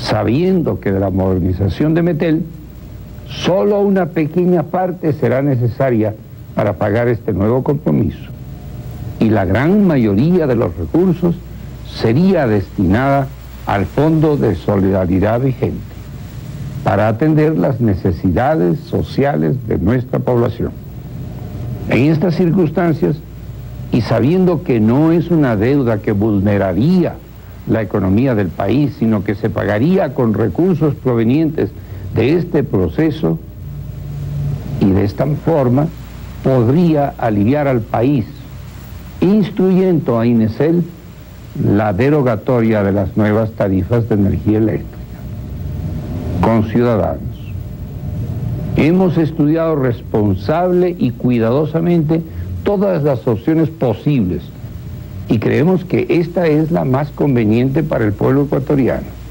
sabiendo que de la modernización de Metel, solo una pequeña parte será necesaria para pagar este nuevo compromiso, y la gran mayoría de los recursos sería destinada al Fondo de Solidaridad vigente, para atender las necesidades sociales de nuestra población. En estas circunstancias, y sabiendo que no es una deuda que vulneraría la economía del país, sino que se pagaría con recursos provenientes de este proceso, y de esta forma podría aliviar al país, instruyendo a INESEL la derogatoria de las nuevas tarifas de energía eléctrica. Conciudadanos, hemos estudiado responsable y cuidadosamente todas las opciones posibles y creemos que esta es la más conveniente para el pueblo ecuatoriano.